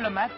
diplomate,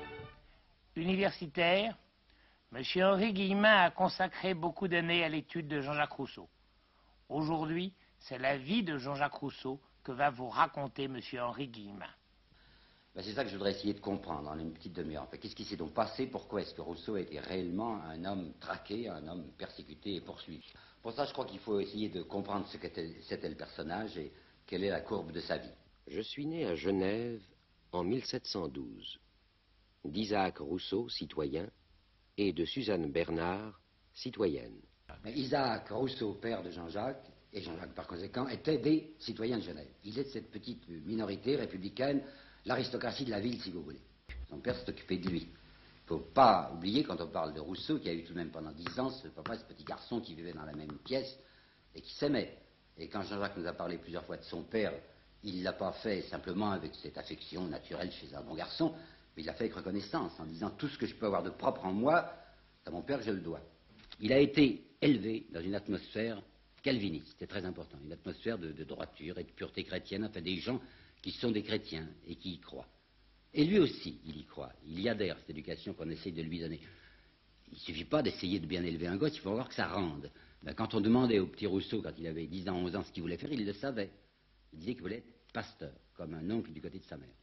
universitaire, M. Henri Guillemin a consacré beaucoup d'années à l'étude de Jean-Jacques Rousseau. Aujourd'hui, c'est la vie de Jean-Jacques Rousseau que va vous raconter M. Henri Guillemin. Ben, c'est ça que je voudrais essayer de comprendre en une petite demi-heure. Enfin, qu'est-ce qui s'est donc passé? Pourquoi est-ce que Rousseau a été réellement un homme traqué, un homme persécuté et poursuivi? Pour ça, je crois qu'il faut essayer de comprendre ce qu'était le personnage et quelle est la courbe de sa vie. Je suis né à Genève en 1712, d'Isaac Rousseau, citoyen, et de Suzanne Bernard, citoyenne. Mais Isaac Rousseau, père de Jean-Jacques, et Jean-Jacques par conséquent, étaient des citoyens de Genève. Il est de cette petite minorité républicaine, l'aristocratie de la ville, si vous voulez. Son père s'est occupé de lui. Il ne faut pas oublier, quand on parle de Rousseau, qu'il y a eu tout de même pendant 10 ans ce petit garçon qui vivait dans la même pièce et qui s'aimait. Et quand Jean-Jacques nous a parlé plusieurs fois de son père, il ne l'a pas fait simplement avec cette affection naturelle chez un bon garçon, mais il l'a fait avec reconnaissance, en disant tout ce que je peux avoir de propre en moi, c'est à mon père que je le dois. Il a été élevé dans une atmosphère calviniste, c'est très important, une atmosphère de droiture et de pureté chrétienne, enfin des gens qui sont des chrétiens et qui y croient. Et lui aussi, il y croit, il y adhère à cette éducation qu'on essaye de lui donner. Il ne suffit pas d'essayer de bien élever un gosse, il faut voir que ça rende. Ben, quand on demandait au petit Rousseau, quand il avait 10 ans, 11 ans, ce qu'il voulait faire, il le savait. Il disait qu'il voulait être pasteur, comme un oncle du côté de sa mère.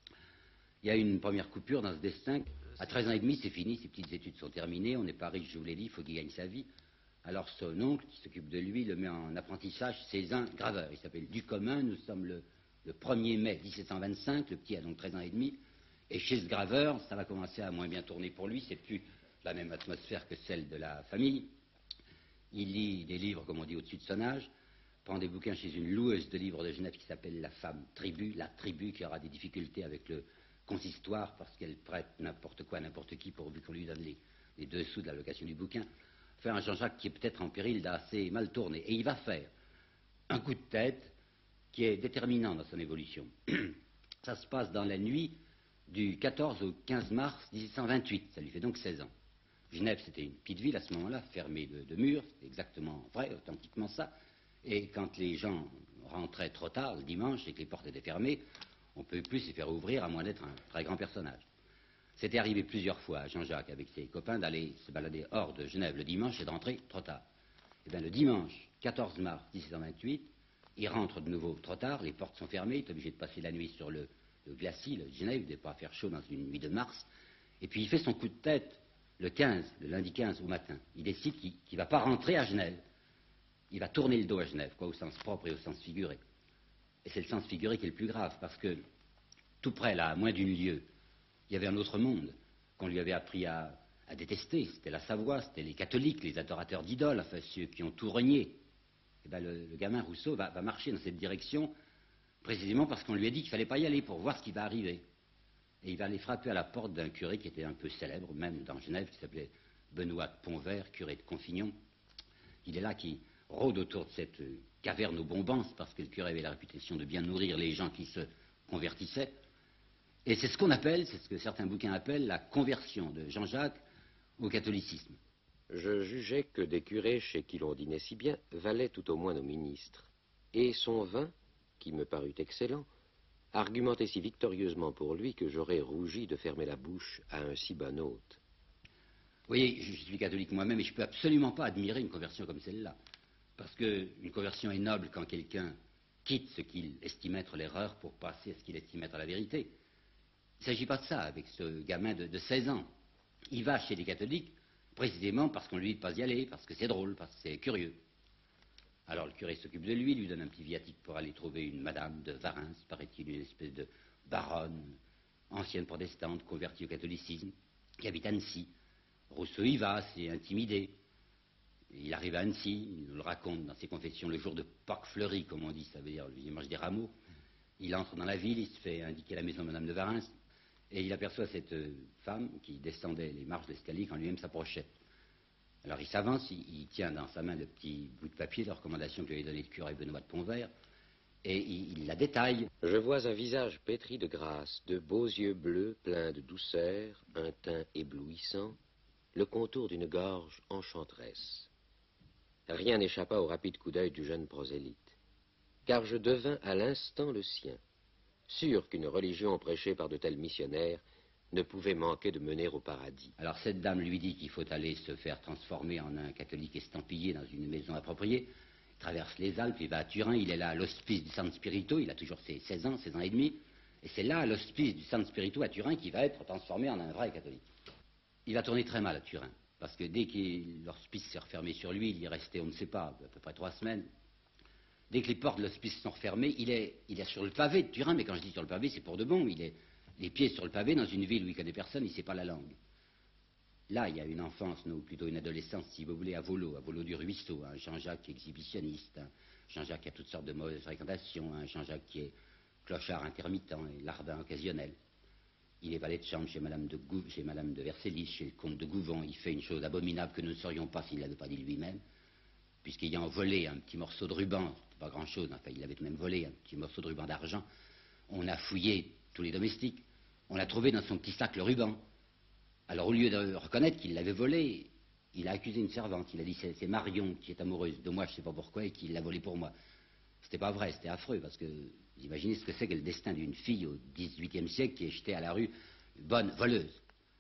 Il y a une première coupure dans ce destin. À 13 ans et demi, c'est fini, ses petites études sont terminées, on n'est pas riche, je vous l'ai dit, il faut qu'il gagne sa vie. Alors son oncle, qui s'occupe de lui, le met en apprentissage chez un graveur. Il s'appelle Ducommun, nous sommes le 1er mai 1725, le petit a donc 13 ans et demi, et chez ce graveur, ça va commencer à moins bien tourner pour lui, c'est plus la même atmosphère que celle de la famille. Il lit des livres, comme on dit, au-dessus de son âge, prend des bouquins chez une loueuse de livres de Genève qui s'appelle la femme tribu, la tribu qui aura des difficultés avec le consistoire parce qu'elle prête n'importe quoi à n'importe qui pourvu qu'on lui donne les dessous de la location du bouquin. Enfin, un Jean-Jacques qui est peut-être en péril d'assez mal tourner. Et il va faire un coup de tête qui est déterminant dans son évolution. Ça se passe dans la nuit du 14 au 15 mars 1828. Ça lui fait donc 16 ans. Genève, c'était une petite ville à ce moment-là, fermée de murs. C'était exactement vrai, authentiquement ça. Et quand les gens rentraient trop tard, le dimanche, et que les portes étaient fermées, on ne pouvait plus se faire ouvrir à moins d'être un très grand personnage. C'était arrivé plusieurs fois à Jean-Jacques avec ses copains d'aller se balader hors de Genève le dimanche et de rentrer trop tard. Et bien le dimanche 14 mars 1728, il rentre de nouveau trop tard, les portes sont fermées, il est obligé de passer la nuit sur le glacis, le Genève, il ne devait pas faire chaud dans une nuit de mars, et puis il fait son coup de tête le lundi 15 au matin. Il décide qu'il ne va pas rentrer à Genève. Il va tourner le dos à Genève, quoi, au sens propre et au sens figuré. Et c'est le sens figuré qui est le plus grave, parce que tout près, là, à moins d'une lieue, il y avait un autre monde qu'on lui avait appris à détester. C'était la Savoie, c'était les catholiques, les adorateurs d'idoles, enfin ceux qui ont tout renié. Et bien le gamin Rousseau va marcher dans cette direction, précisément parce qu'on lui a dit qu'il ne fallait pas y aller pour voir ce qui va arriver. Et il va aller frapper à la porte d'un curé qui était un peu célèbre, même dans Genève, qui s'appelait Benoît de Pontvert, curé de Confignon. Il est là qui rôde autour de cette caverne aux bonbons, parce que le curé avait la réputation de bien nourrir les gens qui se convertissaient. Et c'est ce qu'on appelle, c'est ce que certains bouquins appellent, la conversion de Jean-Jacques au catholicisme. Je jugeais que des curés chez qui l'on dînait si bien valaient tout au moins nos ministres. Et son vin, qui me parut excellent, argumentait si victorieusement pour lui que j'aurais rougi de fermer la bouche à un si bon hôte. Vous voyez, je suis catholique moi-même et je ne peux absolument pas admirer une conversion comme celle-là. Parce qu'une conversion est noble quand quelqu'un quitte ce qu'il estime être l'erreur pour passer à ce qu'il estime être la vérité. Il ne s'agit pas de ça avec ce gamin de 16 ans. Il va chez les catholiques précisément parce qu'on lui dit de ne pas y aller, parce que c'est drôle, parce que c'est curieux. Alors le curé s'occupe de lui donne un petit viatique pour aller trouver une madame de Varins, paraît-il, une espèce de baronne, ancienne protestante, convertie au catholicisme, qui habite Annecy. Rousseau y va, c'est intimidé. Il arrive à Annecy, il nous le raconte dans ses confessions, le jour de Pâques fleuries, comme on dit, ça veut dire le dimanche des rameaux. Il entre dans la ville, il se fait indiquer la maison de madame de Varins, et il aperçoit cette femme qui descendait les marches de l'escalier quand lui-même s'approchait. Alors il s'avance, il tient dans sa main le petit bout de papier de recommandation que lui avait donné le curé Benoît de Pontvert, et il la détaille. Je vois un visage pétri de grâce, de beaux yeux bleus pleins de douceur, un teint éblouissant, le contour d'une gorge enchanteresse. Rien n'échappa au rapide coup d'œil du jeune prosélyte, car je devins à l'instant le sien, sûr qu'une religion prêchée par de tels missionnaires ne pouvait manquer de mener au paradis. Alors cette dame lui dit qu'il faut aller se faire transformer en un catholique estampillé dans une maison appropriée. Il traverse les Alpes, il va à Turin, il est là à l'hospice du San Spirito, il a toujours ses 16 ans et demi. Et c'est là, à l'hospice du San Spirito à Turin, qu'il va être transformé en un vrai catholique. Il va tourner très mal à Turin, parce que dès que l'hospice s'est refermé sur lui, il y est resté, on ne sait pas, à peu près 3 semaines. Dès que les portes de l'hospice sont refermées, il est sur le pavé de Turin, mais quand je dis sur le pavé, c'est pour de bon. Il est les pieds sur le pavé dans une ville où il ne connaît personne, il ne sait pas la langue. Là, il y a une enfance, ou plutôt une adolescence, si vous voulez, à Volo du Ruisseau, un Jean-Jacques exhibitionniste, un Jean-Jacques qui a toutes sortes de mauvaises fréquentations, un Jean-Jacques qui est clochard intermittent et larbin occasionnel. Il est valet de chambre chez Madame de Vercellis, chez le comte de Gouvon. Il fait une chose abominable que nous ne saurions pas s'il ne l'avait pas dit lui-même, puisqu'ayant volé un petit morceau de ruban, pas grand-chose, enfin il avait même volé un petit morceau de ruban d'argent, on a fouillé tous les domestiques, on a trouvé dans son petit sac le ruban. Alors au lieu de reconnaître qu'il l'avait volé, il a accusé une servante. Il a dit c'est Marion qui est amoureuse de moi, je ne sais pas pourquoi, et qui l'a volé pour moi. C'était pas vrai, c'était affreux, parce que vous imaginez ce que c'est que le destin d'une fille au XVIIIe siècle qui est jetée à la rue, bonne voleuse.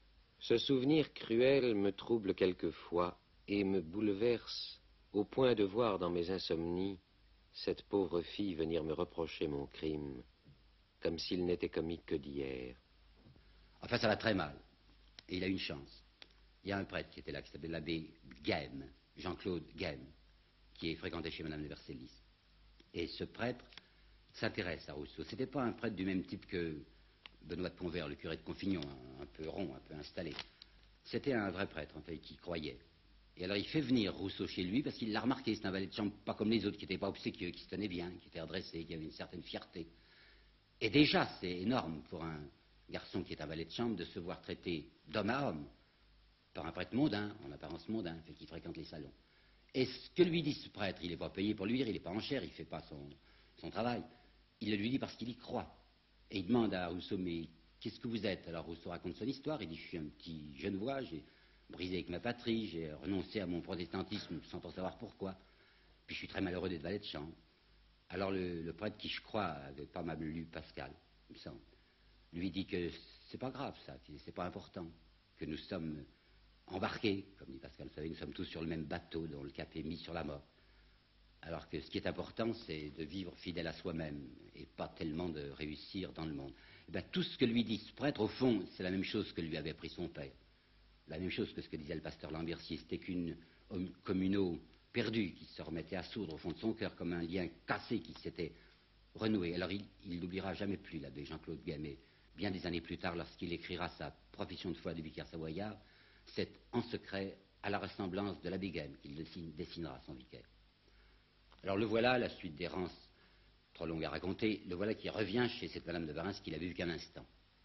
Ce souvenir cruel me trouble quelquefois et me bouleverse au point de voir dans mes insomnies cette pauvre fille venir me reprocher mon crime, comme s'il n'était commis que d'hier. Enfin, ça va très mal. Et il a une chance. Il y a un prêtre qui était là, qui s'appelait l'abbé Gaime, Jean-Claude Gaime, qui est fréquenté chez Madame de Vercellis. Et ce prêtre s'intéresse à Rousseau. C'était pas un prêtre du même type que Benoît de Convert, le curé de Confignon, un peu rond, un peu installé. C'était un vrai prêtre, en fait, qui croyait. Et alors il fait venir Rousseau chez lui parce qu'il l'a remarqué. C'est un valet de chambre pas comme les autres, qui n'étaient pas obséquieux, qui se tenait bien, qui était redressé, qui avait une certaine fierté. Et déjà, c'est énorme pour un garçon qui est un valet de chambre de se voir traité d'homme à homme par un prêtre mondain, en apparence mondain, fait qui fréquente les salons. Et ce que lui dit ce prêtre, il n'est pas payé pour lui dire, il n'est pas en chair, il ne fait pas son travail. Il le lui dit parce qu'il y croit. Et il demande à Rousseau, mais qu'est-ce que vous êtes? Alors Rousseau raconte son histoire, il dit, je suis un petit genevois, j'ai brisé avec ma patrie, j'ai renoncé à mon protestantisme sans en savoir pourquoi. Puis je suis très malheureux d'être valet de chambre. Alors le prêtre qui, je crois, avait pas mal lu Pascal, il me semble, lui dit que c'est pas grave ça, que c'est pas important, que nous sommes embarqués, comme dit Pascal, vous savez, nous sommes tous sur le même bateau dont le cap est mis sur la mort. Alors que ce qui est important, c'est de vivre fidèle à soi-même et pas tellement de réussir dans le monde. Et bien, tout ce que lui dit ce prêtre, au fond, c'est la même chose que lui avait appris son père. La même chose que ce que disait le pasteur Lambertier, c'était qu'une communauté perdue qui se remettait à soudre au fond de son cœur comme un lien cassé qui s'était renoué. Alors il n'oubliera jamais plus l'abbé Jean-Claude Gamet. Bien des années plus tard, lorsqu'il écrira sa profession de foi de vicaire savoyard, c'est en secret à la ressemblance de l'abbé Gamet qu'il dessinera son vicaire. Alors le voilà, la suite d'errance trop longue à raconter, le voilà qui revient chez cette Madame de Varins qu'il a vue qu'un instant.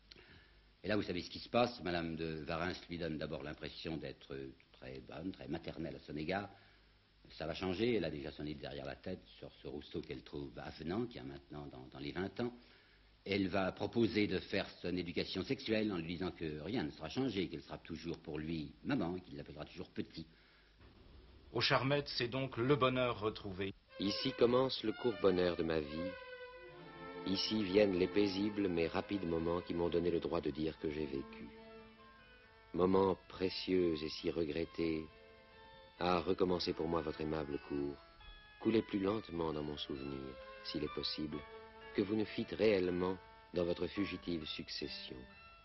Et là, vous savez ce qui se passe, Madame de Varins lui donne d'abord l'impression d'être très bonne, très maternelle à son égard. Ça va changer, elle a déjà son nez derrière la tête sur ce Rousseau qu'elle trouve avenant, qui a maintenant dans les 20 ans. Elle va proposer de faire son éducation sexuelle en lui disant que rien ne sera changé, qu'elle sera toujours pour lui maman, qu'il l'appellera toujours petit. Aux Charmettes, c'est donc le bonheur retrouvé. Ici commence le court bonheur de ma vie. Ici viennent les paisibles mais rapides moments qui m'ont donné le droit de dire que j'ai vécu. Moments précieux et si regrettés. Ah, recommencez pour moi votre aimable cours. Coulez plus lentement dans mon souvenir, s'il est possible, que vous ne fîtes réellement dans votre fugitive succession.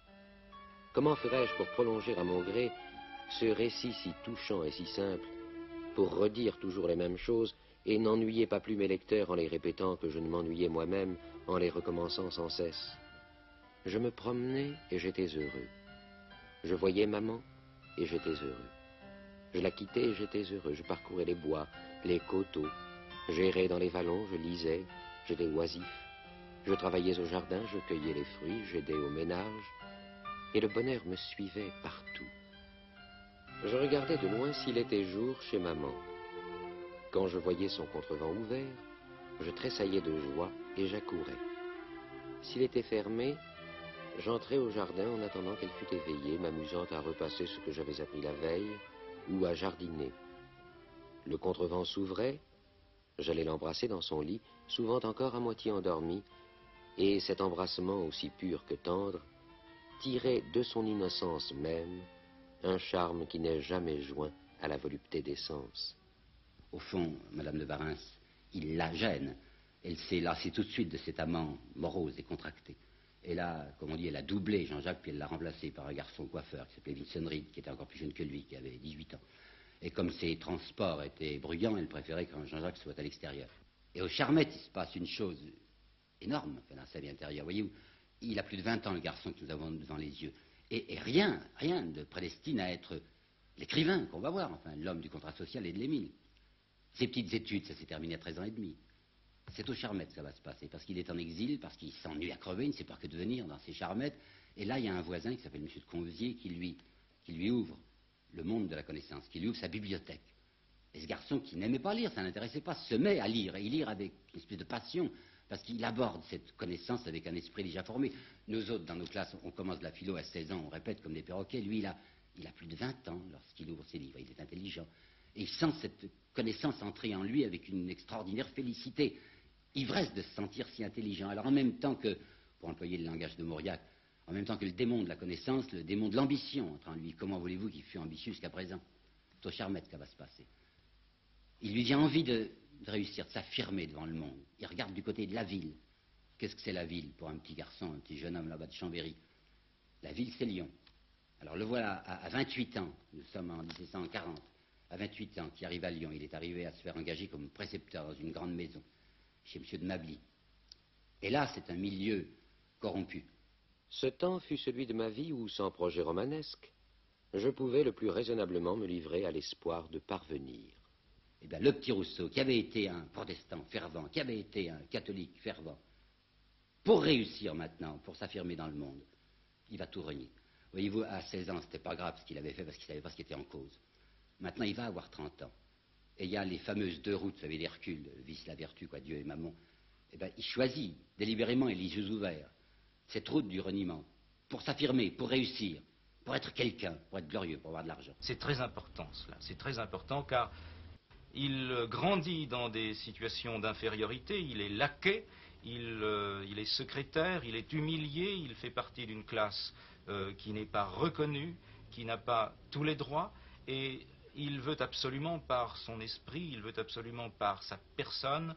Comment ferais-je pour prolonger à mon gré ce récit si touchant et si simple, pour redire toujours les mêmes choses et n'ennuyer pas plus mes lecteurs en les répétant que je ne m'ennuyais moi-même en les recommençant sans cesse? Je me promenais et j'étais heureux. Je voyais maman et j'étais heureux. Je la quittais et j'étais heureux. Je parcourais les bois, les coteaux. J'errais dans les vallons, je lisais, j'étais oisif. Je travaillais au jardin, je cueillais les fruits, j'aidais au ménage. Et le bonheur me suivait partout. Je regardais de loin s'il était jour chez maman. Quand je voyais son contrevent ouvert, je tressaillais de joie et j'accourais. S'il était fermé, j'entrais au jardin en attendant qu'elle fût éveillée, m'amusant à repasser ce que j'avais appris la veille ou à jardiner. Le contrevent s'ouvrait, j'allais l'embrasser dans son lit, souvent encore à moitié endormi, et cet embrassement aussi pur que tendre tirait de son innocence même un charme qui n'est jamais joint à la volupté des sens. Au fond, Madame de Warens, il la gêne. Elle s'est lassée tout de suite de cet amant morose et contracté. Elle a, comme on dit, elle a doublé Jean-Jacques, puis elle l'a remplacé par un garçon coiffeur qui s'appelait Vincent Reed, qui était encore plus jeune que lui, qui avait 18 ans. Et comme ses transports étaient bruyants, elle préférait que Jean-Jacques soit à l'extérieur. Et au Charmette, il se passe une chose énorme dans sa vie intérieure. Voyez-vous, il a plus de 20 ans, le garçon que nous avons devant les yeux. Et rien ne prédestine à être l'écrivain qu'on va voir, enfin, l'homme du contrat social et de l'Émile. Ses petites études, ça s'est terminé à 13 ans et demi. C'est au Charmette que ça va se passer, parce qu'il est en exil, parce qu'il s'ennuie à crever, il ne sait pas que devenir dans ses Charmettes. Et là, il y a un voisin qui s'appelle M. de Conzier qui lui ouvre le monde de la connaissance, qui lui ouvre sa bibliothèque. Et ce garçon qui n'aimait pas lire, ça n'intéressait pas, se met à lire, et il lit avec une espèce de passion, parce qu'il aborde cette connaissance avec un esprit déjà formé. Nous autres, dans nos classes, on commence de la philo à 16 ans, on répète comme des perroquets. Lui, il a plus de 20 ans lorsqu'il ouvre ses livres, il est intelligent. Et il sent cette connaissance entrer en lui avec une extraordinaire félicité, ivresse de se sentir si intelligent. Alors en même temps que, pour employer le langage de Mauriac, en même temps que le démon de la connaissance, le démon de l'ambition entre en lui. Comment voulez-vous qu'il fût ambitieux jusqu'à présent? C'est au Charmette que ça va se passer. Il lui vient envie de réussir, de s'affirmer devant le monde. Il regarde du côté de la ville. Qu'est-ce que c'est la ville pour un petit garçon, un petit jeune homme là-bas de Chambéry? La ville, c'est Lyon. Alors le voilà à 28 ans, nous sommes en 1740, à 28 ans, qui arrive à Lyon. Il est arrivé à se faire engager comme précepteur dans une grande maison, chez M. de Mably. Et là, c'est un milieu corrompu. Ce temps fut celui de ma vie où, sans projet romanesque, je pouvais le plus raisonnablement me livrer à l'espoir de parvenir. Eh bien, le petit Rousseau, qui avait été un protestant fervent, qui avait été un catholique fervent, pour réussir maintenant, pour s'affirmer dans le monde, il va tout renier. Voyez-vous, à 16 ans, c'était pas grave ce qu'il avait fait parce qu'il savait pas ce qui était en cause. Maintenant, il va avoir 30 ans. Et il y a les fameuses deux routes, vous savez, d'Hercule, vice la vertu, quoi, Dieu et Mammon. Eh bien, il choisit délibérément et les yeux ouverts cette route du reniement pour s'affirmer, pour réussir, pour être quelqu'un, pour être glorieux, pour avoir de l'argent. C'est très important cela, c'est très important car il grandit dans des situations d'infériorité, il est laquais, il est secrétaire, il est humilié, il fait partie d'une classe qui n'est pas reconnue, qui n'a pas tous les droits, et il veut absolument par son esprit, il veut absolument par sa personne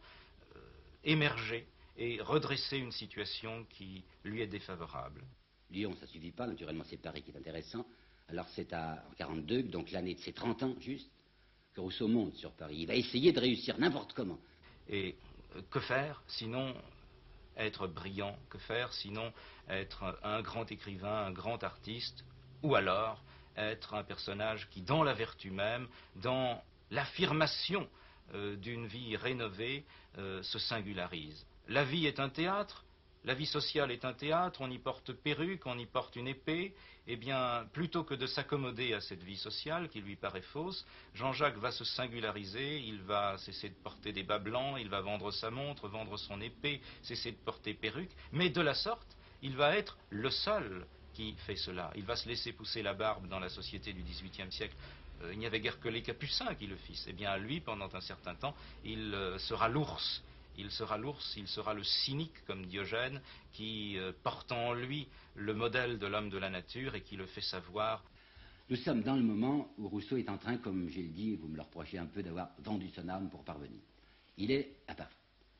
émerger et redresser une situation qui lui est défavorable. Lyon, ça ne suffit pas, naturellement c'est Paris qui est intéressant. Alors c'est en 42, donc l'année de ses 30 ans juste, que Rousseau monte sur Paris. Il va essayer de réussir n'importe comment. Et que faire sinon être brillant? Que faire sinon être un grand écrivain, un grand artiste? Ou alors être un personnage qui, dans la vertu même, dans l'affirmation d'une vie rénovée, se singularise. La vie est un théâtre, la vie sociale est un théâtre, on y porte perruque, on y porte une épée. Eh bien, plutôt que de s'accommoder à cette vie sociale qui lui paraît fausse, Jean-Jacques va se singulariser, il va cesser de porter des bas blancs, il va vendre sa montre, vendre son épée, cesser de porter perruque, mais de la sorte, il va être le seul qui fait cela. Il va se laisser pousser la barbe dans la société du XVIIIe siècle. Il n'y avait guère que les Capucins qui le fissent. Eh bien, lui, pendant un certain temps, il sera l'ours. Il sera l'ours, il sera le cynique comme Diogène, qui porte en lui le modèle de l'homme de la nature et qui le fait savoir. Nous sommes dans le moment où Rousseau est en train, comme j'ai dit, et vous me le reprochez un peu, d'avoir vendu son âme pour parvenir. Il est à Paris.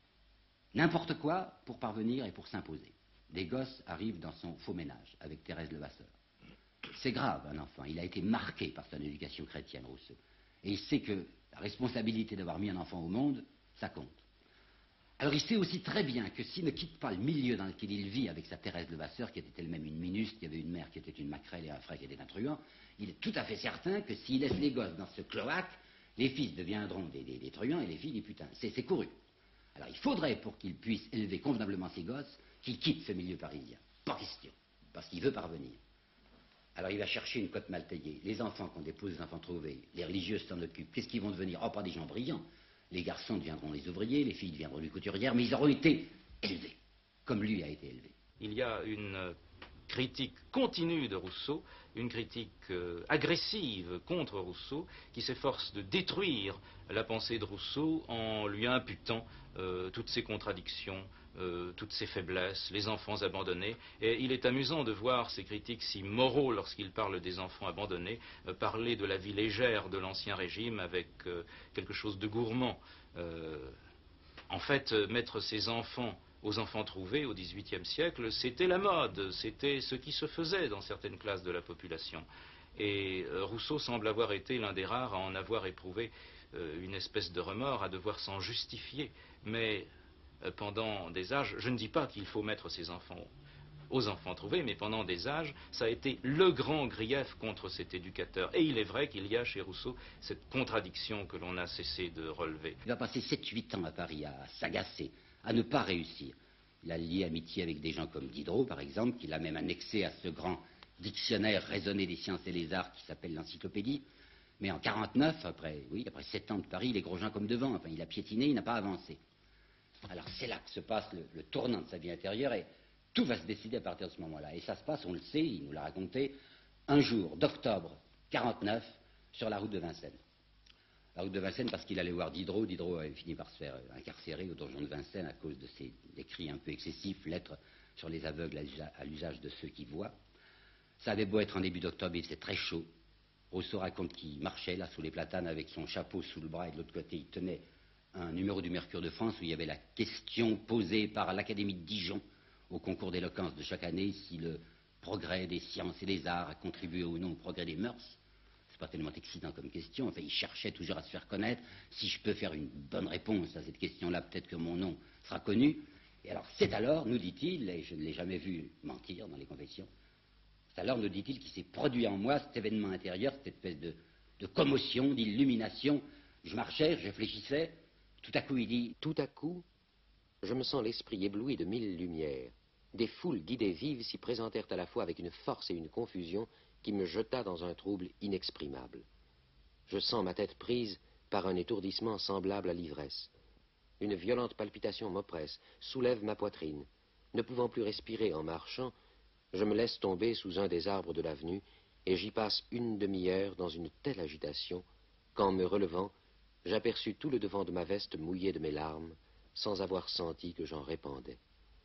N'importe quoi pour parvenir et pour s'imposer. Des gosses arrivent dans son faux ménage avec Thérèse Levasseur. C'est grave, un enfant. Il a été marqué par son éducation chrétienne, Rousseau. Et il sait que la responsabilité d'avoir mis un enfant au monde, ça compte. Alors il sait aussi très bien que s'il ne quitte pas le milieu dans lequel il vit avec sa Thérèse Levasseur, qui était elle-même une minuste, qui avait une mère qui était une maquerelle et un frère qui était un truand, il est tout à fait certain que s'il laisse les gosses dans ce cloaque, les fils deviendront des truands et les filles des putains. C'est couru. Alors il faudrait, pour qu'il puisse élever convenablement ses gosses, qu'il quitte ce milieu parisien. Pas question, parce qu'il veut parvenir. Alors il va chercher une cote mal taillée. Les enfants qu'on dépose, les enfants trouvés, les religieuses s'en occupent. Qu'est-ce qu'ils vont devenir? Oh, pas des gens brillants. Les garçons deviendront les ouvriers, les filles deviendront les couturières, mais ils auront été élevés, comme lui a été élevé. Il y a une critique continue de Rousseau, une critique agressive contre Rousseau, qui s'efforce de détruire la pensée de Rousseau en lui imputant toutes ses contradictions, toutes ses faiblesses, les enfants abandonnés. Et il est amusant de voir ces critiques si moraux, lorsqu'il parle des enfants abandonnés, parler de la vie légère de l'Ancien Régime avec quelque chose de gourmand. En fait, mettre ses enfants aux enfants trouvés au XVIIIe siècle, c'était la mode, c'était ce qui se faisait dans certaines classes de la population. Et Rousseau semble avoir été l'un des rares à en avoir éprouvé une espèce de remords, à devoir s'en justifier. Mais pendant des âges, je ne dis pas qu'il faut mettre ses enfants aux enfants trouvés, mais pendant des âges, ça a été le grand grief contre cet éducateur. Et il est vrai qu'il y a chez Rousseau cette contradiction que l'on n'a cessé de relever. Il va passer 7-8 ans à Paris à s'agacer, à ne pas réussir. Il a lié amitié avec des gens comme Diderot, par exemple, qu'il a même annexé à ce grand dictionnaire raisonné des sciences et des arts qui s'appelle l'Encyclopédie. Mais en 49, après 7 ans de Paris, il est Grosjean comme devant. Enfin, il a piétiné, il n'a pas avancé. Alors c'est là que se passe le tournant de sa vie intérieure et tout va se décider à partir de ce moment-là. Et ça se passe, on le sait, il nous l'a raconté, un jour d'octobre 49 sur la route de Vincennes. La route de Vincennes parce qu'il allait voir Diderot. Diderot avait fini par se faire incarcérer au donjon de Vincennes à cause de ses écrits un peu excessifs, lettres sur les aveugles à l'usage de ceux qui voient. Ça avait beau être en début d'octobre, il faisait très chaud. Rousseau raconte qu'il marchait là sous les platanes avec son chapeau sous le bras et de l'autre côté il tenait un numéro du Mercure de France où il y avait la question posée par l'Académie de Dijon au concours d'éloquence de chaque année si le progrès des sciences et des arts a contribué ou non au progrès des mœurs. C'est pas tellement excitant comme question. Enfin, il cherchait toujours à se faire connaître. Si je peux faire une bonne réponse à cette question-là, peut-être que mon nom sera connu. Et alors, c'est alors, nous dit-il, et je ne l'ai jamais vu mentir dans les confessions, c'est alors, nous dit-il, qu'il s'est produit en moi cet événement intérieur, cette espèce de commotion, d'illumination. Je marchais, je réfléchissais. Tout à coup, il dit... Tout à coup, je me sens l'esprit ébloui de 1000 lumières. Des foules d'idées vives s'y présentèrent à la fois avec une force et une confusion qui me jeta dans un trouble inexprimable. Je sens ma tête prise par un étourdissement semblable à l'ivresse. Une violente palpitation m'oppresse, soulève ma poitrine. Ne pouvant plus respirer en marchant, je me laisse tomber sous un des arbres de l'avenue et j'y passe une demi-heure dans une telle agitation qu'en me relevant, j'aperçus tout le devant de ma veste mouillé de mes larmes sans avoir senti que j'en répandais.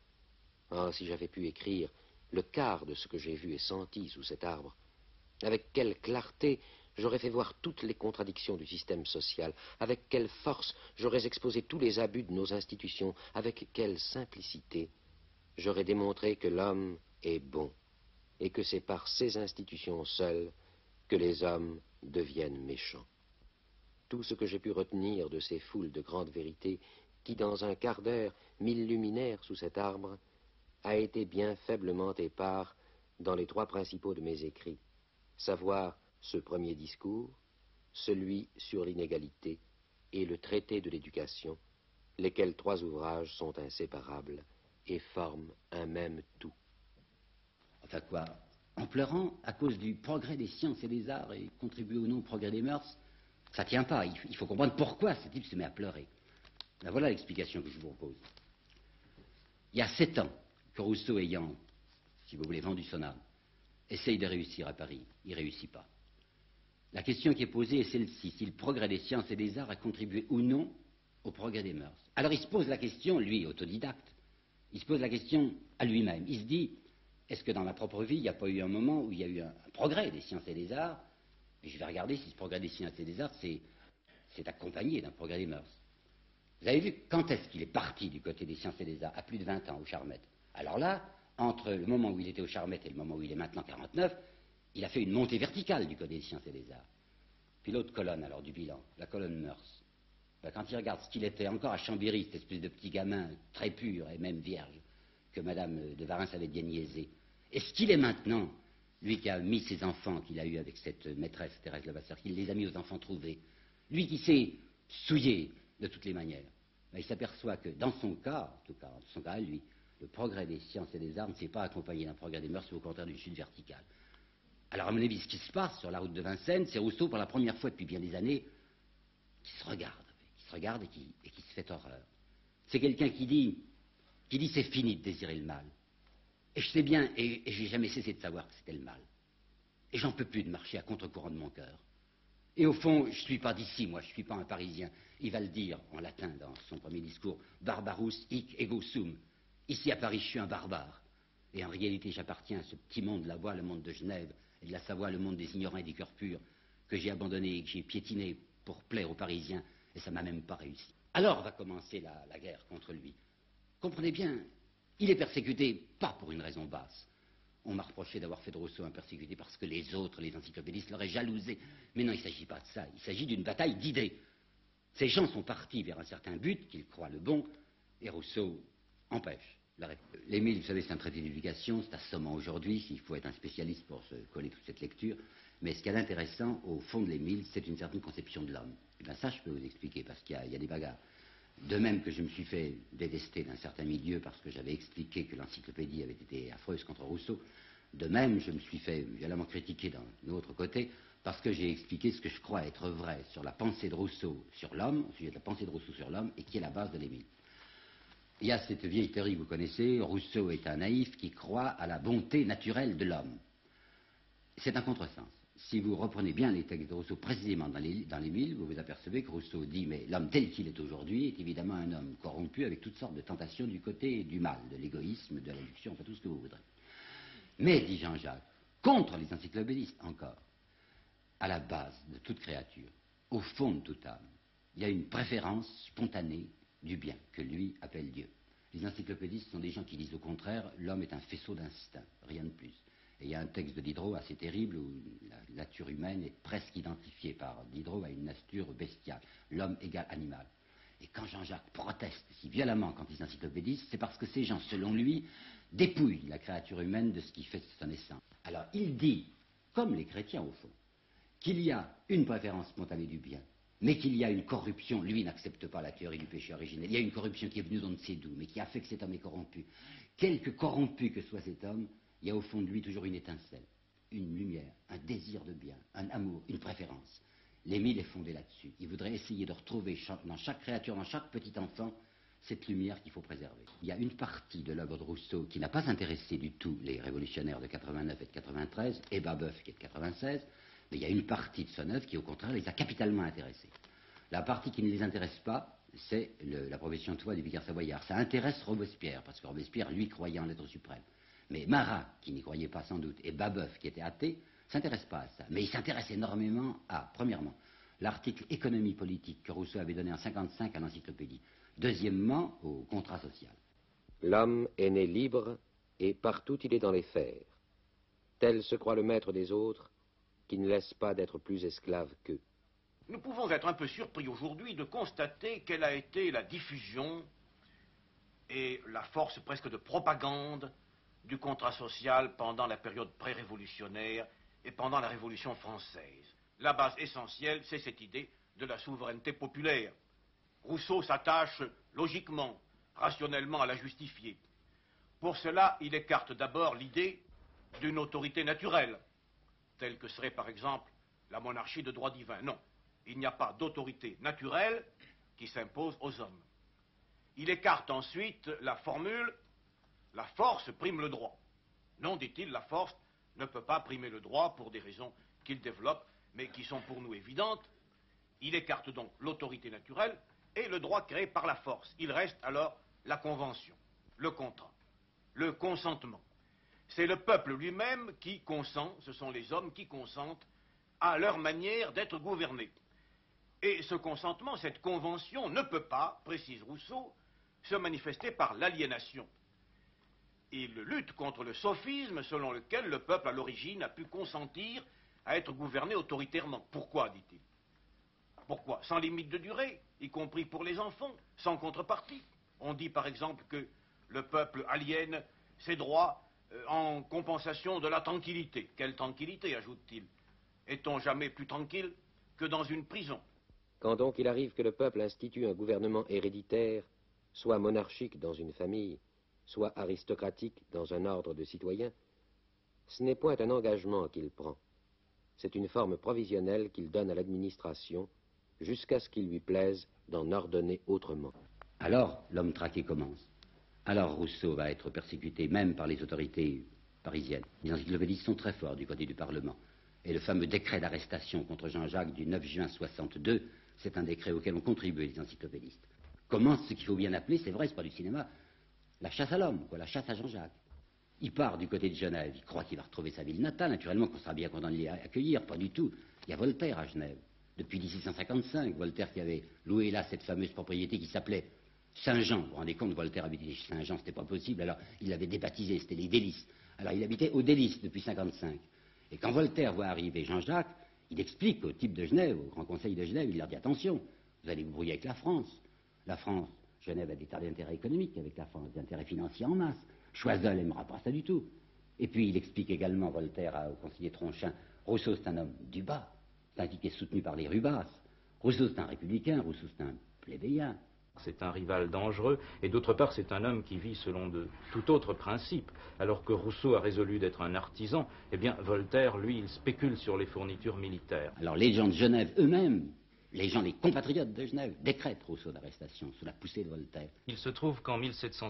Ah, si j'avais pu écrire le quart de ce que j'ai vu et senti sous cet arbre, avec quelle clarté j'aurais fait voir toutes les contradictions du système social, avec quelle force j'aurais exposé tous les abus de nos institutions, avec quelle simplicité j'aurais démontré que l'homme est bon, et que c'est par ces institutions seules que les hommes deviennent méchants. Tout ce que j'ai pu retenir de ces foules de grandes vérités qui, dans un quart d'heure, m'illuminèrent sous cet arbre, a été bien faiblement épars dans les 3 principaux de mes écrits, savoir ce premier discours, celui sur l'inégalité et le traité de l'éducation, lesquels 3 ouvrages sont inséparables et forment un même tout. Enfin quoi, en pleurant à cause du progrès des sciences et des arts et contribuer ou non au progrès des mœurs, ça tient pas. Il faut comprendre pourquoi ce type se met à pleurer. Ben voilà l'explication que je vous propose. Il y a 7 ans que Rousseau, ayant, si vous voulez, vendu son âme, essaye de réussir à Paris. Il ne réussit pas. La question qui est posée est celle-ci, si le progrès des sciences et des arts a contribué ou non au progrès des mœurs. Alors il se pose la question, lui, autodidacte, il se pose la question à lui-même. Il se dit, est-ce que dans ma propre vie, il n'y a pas eu un moment où il y a eu un progrès des sciences et des arts? Et je vais regarder si ce progrès des sciences et des arts, c'est accompagné d'un progrès des mœurs. Vous avez vu, quand est-ce qu'il est parti du côté des sciences et des arts? À plus de 20 ans, au Charmettes. Alors là, entre le moment où il était au Charmettes et le moment où il est maintenant 49, il a fait une montée verticale du côté des sciences et des arts. Puis l'autre colonne, alors, du bilan, la colonne mœurs. Ben, quand il regarde ce qu'il était encore à Chambéry, cette espèce de petit gamin très pur et même vierge, que Madame de Varins avait bien niaisé, et ce qu'il est maintenant, lui qui a mis ses enfants qu'il a eus avec cette maîtresse, Thérèse Levasseur, qui les a mis aux enfants trouvés, lui qui s'est souillé de toutes les manières, ben, il s'aperçoit que dans son cas, en tout cas, dans son cas à lui, le progrès des sciences et des arts ne s'est pas accompagné d'un progrès des mœurs, c'est au contraire d'une chute verticale. Alors, à mon avis, ce qui se passe sur la route de Vincennes, c'est Rousseau, pour la première fois depuis bien des années, qui se regarde et qui se fait horreur. C'est quelqu'un qui dit c'est fini de désirer le mal. Et je sais bien, et j'ai jamais cessé de savoir que c'était le mal. Et j'en peux plus de marcher à contre-courant de mon cœur. Et au fond, je ne suis pas d'ici, moi, je ne suis pas un Parisien. Il va le dire en latin dans son premier discours, Barbarus hic ego sum. Ici à Paris, je suis un barbare. Et en réalité, j'appartiens à ce petit monde, la voix, le monde de Genève, et de la Savoie, le monde des ignorants et des cœurs purs, que j'ai abandonné et que j'ai piétiné pour plaire aux Parisiens, et ça m'a même pas réussi. Alors va commencer la guerre contre lui. Comprenez bien, il est persécuté pas pour une raison basse. On m'a reproché d'avoir fait de Rousseau un persécuté parce que les autres, les encyclopédistes, l'auraient jalousé. Mais non, il ne s'agit pas de ça, il s'agit d'une bataille d'idées. Ces gens sont partis vers un certain but, qu'ils croient le bon, et Rousseau empêche l'arrêt. L'Émile, vous savez, c'est un traité d'éducation, c'est assommant aujourd'hui, il faut être un spécialiste pour se coller toute cette lecture. Mais ce qu'il y a d'intéressant, au fond de l'Émile, c'est une certaine conception de l'homme. Et bien ça, je peux vous expliquer, parce qu'il y a des bagarres. De même que je me suis fait détester d'un certain milieu parce que j'avais expliqué que l'encyclopédie avait été affreuse contre Rousseau, de même je me suis fait violemment critiquer d'un autre côté parce que j'ai expliqué ce que je crois être vrai sur la pensée de Rousseau sur l'homme, au sujet de la pensée de Rousseau sur l'homme, et qui est la base de l'Émile. Il y a cette vieille théorie que vous connaissez, Rousseau est un naïf qui croit à la bonté naturelle de l'homme. C'est un contresens. Si vous reprenez bien les textes de Rousseau précisément dans l'Émile, vous vous apercevez que Rousseau dit, mais l'homme tel qu'il est aujourd'hui est évidemment un homme corrompu avec toutes sortes de tentations du côté du mal, de l'égoïsme, de l'addiction, enfin tout ce que vous voudrez. Mais, dit Jean-Jacques, contre les encyclopédistes encore, à la base de toute créature, au fond de toute âme, il y a une préférence spontanée du bien, que lui appelle Dieu. Les encyclopédistes sont des gens qui disent au contraire, l'homme est un faisceau d'instinct, rien de plus. Et il y a un texte de Diderot assez terrible où la nature humaine est presque identifiée par Diderot à une nature bestiale, l'homme égale animal. Et quand Jean-Jacques proteste si violemment quand les encyclopédistes, c'est parce que ces gens, selon lui, dépouillent la créature humaine de ce qui fait son essence. Alors il dit, comme les chrétiens au fond, qu'il y a une préférence spontanée du bien, mais qu'il y a une corruption. Lui n'accepte pas la théorie du péché originel. Il y a une corruption qui est venue d'on ne sait d'où, mais qui a fait que cet homme est corrompu. Quelque corrompu que soit cet homme, il y a au fond de lui toujours une étincelle, une lumière, un désir de bien, un amour, une préférence. L'Émile est fondé là-dessus. Il voudrait essayer de retrouver dans chaque créature, dans chaque petit enfant, cette lumière qu'il faut préserver. Il y a une partie de l'œuvre de Rousseau qui n'a pas intéressé du tout les révolutionnaires de 89 et de 93, et Babeuf qui est de 96, mais il y a une partie de son œuvre qui, au contraire, les a capitalement intéressés. La partie qui ne les intéresse pas, c'est la profession de foi du vicaire savoyard. Ça intéresse Robespierre, parce que Robespierre, lui, croyait en l'être suprême. Mais Marat, qui n'y croyait pas sans doute, et Babeuf, qui était athée, ne s'intéressent pas à ça. Mais ils s'intéressent énormément à, premièrement, l'article économie politique que Rousseau avait donné en 1955 à l'encyclopédie. Deuxièmement, au contrat social. L'homme est né libre et partout il est dans les fers. Tel se croit le maître des autres, qui ne laisse pas d'être plus esclave qu'eux. Nous pouvons être un peu surpris aujourd'hui de constater quelle a été la diffusion et la force presque de propagande du contrat social pendant la période pré-révolutionnaire et pendant la Révolution française. La base essentielle, c'est cette idée de la souveraineté populaire. Rousseau s'attache logiquement, rationnellement à la justifier. Pour cela, il écarte d'abord l'idée d'une autorité naturelle, telle que serait par exemple la monarchie de droit divin. Non, il n'y a pas d'autorité naturelle qui s'impose aux hommes. Il écarte ensuite la formule « la force prime le droit ». Non, dit-il, la force ne peut pas primer le droit pour des raisons qu'il développe, mais qui sont pour nous évidentes. Il écarte donc l'autorité naturelle et le droit créé par la force. Il reste alors la convention, le contrat, le consentement. C'est le peuple lui-même qui consent, ce sont les hommes qui consentent à leur manière d'être gouvernés. Et ce consentement, cette convention, ne peut pas, précise Rousseau, se manifester par l'aliénation. Il lutte contre le sophisme selon lequel le peuple, à l'origine, a pu consentir à être gouverné autoritairement. Pourquoi, dit-il? Pourquoi? Sans limite de durée, y compris pour les enfants, sans contrepartie. On dit par exemple que le peuple aliène ses droits en compensation de la tranquillité. Quelle tranquillité, ajoute-t-il? Est-on jamais plus tranquille que dans une prison? Quand donc il arrive que le peuple institue un gouvernement héréditaire, soit monarchique dans une famille, soit aristocratique dans un ordre de citoyens, ce n'est point un engagement qu'il prend. C'est une forme provisionnelle qu'il donne à l'administration jusqu'à ce qu'il lui plaise d'en ordonner autrement. Alors, l'homme traqué commence. Alors Rousseau va être persécuté même par les autorités parisiennes. Les encyclopédistes sont très forts du côté du Parlement. Et le fameux décret d'arrestation contre Jean-Jacques du 9 juin 62, c'est un décret auquel ont contribué les encyclopédistes. Commence ce qu'il faut bien appeler, c'est vrai, c'est pas du cinéma, la chasse à l'homme, quoi, la chasse à Jean-Jacques. Il part du côté de Genève, il croit qu'il va retrouver sa ville natale, naturellement qu'on sera bien content de l'y accueillir, pas du tout. Il y a Voltaire à Genève, depuis 1655, Voltaire qui avait loué là cette fameuse propriété qui s'appelait Saint-Jean. Vous vous rendez compte, Voltaire habitait chez Saint-Jean, c'était pas possible, alors il l'avait débaptisé, c'était les Délices. Alors il habitait aux Délices depuis 55. Et quand Voltaire voit arriver Jean-Jacques, il explique au type de Genève, au Grand Conseil de Genève, il leur dit attention, vous allez vous brouiller avec la France. La France, Genève a des tas d'intérêts économiques avec la France, des intérêts financiers en masse. Choiseul n'aimera pas ça du tout. Et puis il explique également, Voltaire, au conseiller Tronchin, Rousseau c'est un homme du bas, c'est un type qui est soutenu par les rubasses. Rousseau c'est un républicain, Rousseau c'est un plébéien. C'est un rival dangereux, et d'autre part, c'est un homme qui vit selon de tout autres principes. Alors que Rousseau a résolu d'être un artisan, eh bien, Voltaire, lui, il spécule sur les fournitures militaires. Alors les gens de Genève eux-mêmes, les compatriotes de Genève, décrètent Rousseau d'arrestation sous la poussée de Voltaire. Il se trouve qu'en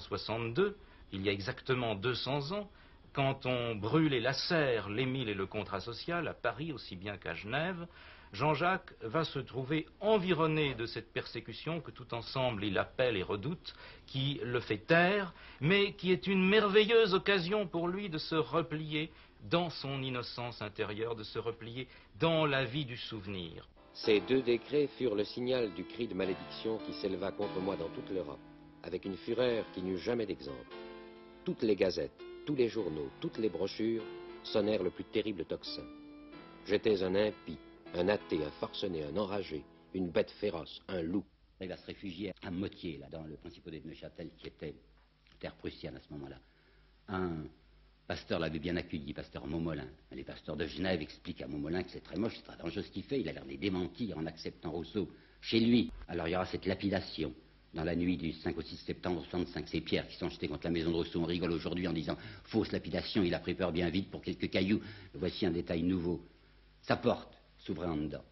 1762, il y a exactement 200 ans, quand on brûle et lacère l'Émile et le contrat social à Paris aussi bien qu'à Genève, Jean-Jacques va se trouver environné de cette persécution que tout ensemble il appelle et redoute, qui le fait taire, mais qui est une merveilleuse occasion pour lui de se replier dans son innocence intérieure, de se replier dans la vie du souvenir. Ces 2 décrets furent le signal du cri de malédiction qui s'éleva contre moi dans toute l'Europe, avec une fureur qui n'eut jamais d'exemple. Toutes les gazettes, tous les journaux, toutes les brochures sonnèrent le plus terrible tocsin. J'étais un impie, un athée, un forcené, un enragé, une bête féroce, un loup. Il va se réfugier à Motier, là, dans le principauté de Neuchâtel, qui était terre prussienne à ce moment-là. Un pasteur l'avait bien accueilli, pasteur Maumolin. Les pasteurs de Genève expliquent à Maumolin que c'est très moche, c'est très dangereux ce qu'il fait. Il a l'air de les démentir en acceptant Rousseau chez lui. Alors il y aura cette lapidation. Dans la nuit du 5 au 6 septembre 65, ces pierres qui sont jetées contre la maison de Rousseau. On rigole aujourd'hui en disant fausse lapidation, il a pris peur bien vite pour quelques cailloux. Voici un détail nouveau. Sa porte s'ouvrait en dedans.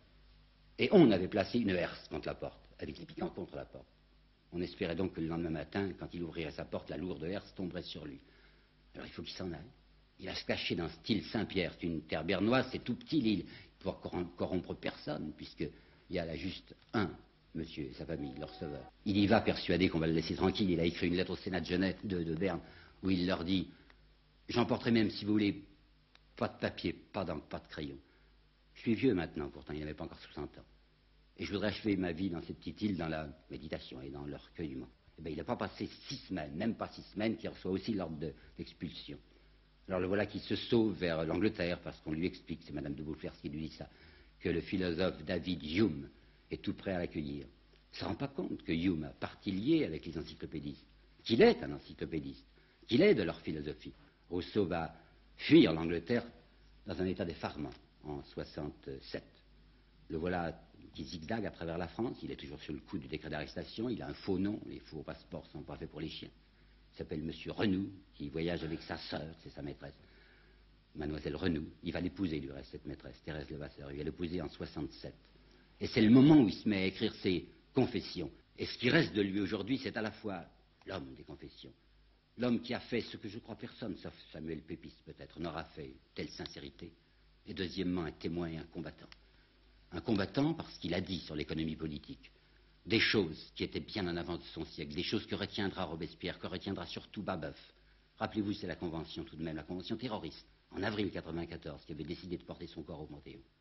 Et on avait placé une herse contre la porte, avec les piquants contre la porte. On espérait donc que le lendemain matin, quand il ouvrirait sa porte, la lourde herse tomberait sur lui. Alors il faut qu'il s'en aille. Il va se cacher dans ce style Saint-Pierre. C'est une terre bernoise, c'est tout petit l'île. Il ne pourra corrompre personne, puisqu'il y a là juste un monsieur et sa famille, le receveur. Il y va persuadé qu'on va le laisser tranquille. Il a écrit une lettre au Sénat de Genève, de Berne, où il leur dit « J'emporterai même, si vous voulez, pas de papier, pas d'encre, pas de crayon. Je suis vieux maintenant, pourtant il n'avait pas encore 60 ans. Et je voudrais achever ma vie dans cette petite île, dans la méditation et dans le recueillement. » Eh bien, il n'a pas passé 6 semaines, même pas 6 semaines, qu'il reçoit aussi l'ordre d'expulsion. Alors le voilà qui se sauve vers l'Angleterre, parce qu'on lui explique, c'est Madame de Beauflers qui lui dit ça, que le philosophe David Hume est tout prêt à l'accueillir. Il ne se rend pas compte que Hume a partie liée avec les encyclopédistes, qu'il est un encyclopédiste, qu'il est de leur philosophie. Rousseau va fuir l'Angleterre dans un état d'effarement en 67. Le voilà qui zigzague à travers la France, il est toujours sur le coup du décret d'arrestation, il a un faux nom, les faux passeports ne sont pas faits pour les chiens. Il s'appelle Monsieur Renoux, qui voyage avec sa sœur, c'est sa maîtresse, Mademoiselle Renoux. Il va l'épouser, lui reste cette maîtresse, Thérèse Levasseur, il va l'épouser en 67. Et c'est le moment où il se met à écrire ses confessions. Et ce qui reste de lui aujourd'hui, c'est à la fois l'homme des confessions, l'homme qui a fait ce que je crois personne, sauf Samuel Pepys peut-être, n'aura fait telle sincérité, et deuxièmement un témoin et un combattant. Un combattant parce qu'il a dit sur l'économie politique des choses qui étaient bien en avance de son siècle, des choses que retiendra Robespierre, que retiendra surtout Babeuf. Rappelez-vous, c'est la convention tout de même, la convention terroriste, en avril 1994, qui avait décidé de porter son corps au Panthéon.